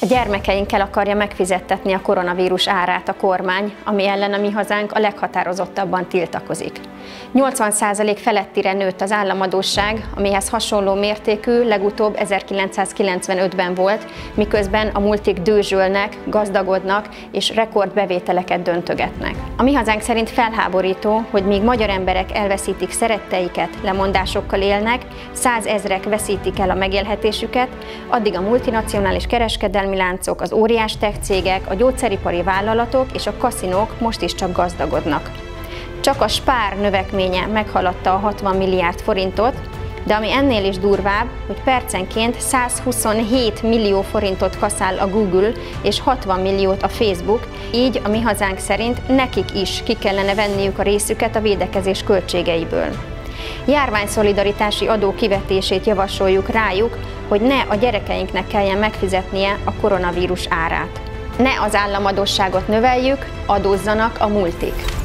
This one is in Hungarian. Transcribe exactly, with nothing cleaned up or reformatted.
A gyermekeinkkel akarja megfizettetni a koronavírus árát a kormány, ami ellen a Mi Hazánk a leghatározottabban tiltakozik. nyolcvan százalék felettire nőtt az államadósság, amihez hasonló mértékű legutóbb ezerkilencszázkilencvenötben volt, miközben a multik dőzsölnek, gazdagodnak és rekordbevételeket döntögetnek. A Mi Hazánk szerint felháborító, hogy míg magyar emberek elveszítik szeretteiket, lemondásokkal élnek, százezrek veszítik el a megélhetésüket, addig a multinacionális kereskedelmi láncok, az óriás tech cégek, a gyógyszeripari vállalatok és a kaszinók most is csak gazdagodnak. Csak a Spár növekménye meghaladta a hatvan milliárd forintot, de ami ennél is durvább, hogy percenként százhuszonhét millió forintot kaszál a Google és hatvan milliót a Facebook, így a Mi Hazánk szerint nekik is ki kellene venniük a részüket a védekezés költségeiből. Járványszolidaritási adó kivetését javasoljuk rájuk, hogy ne a gyerekeinknek kelljen megfizetnie a koronavírus árát. Ne az államadósságot növeljük, adózzanak a multik!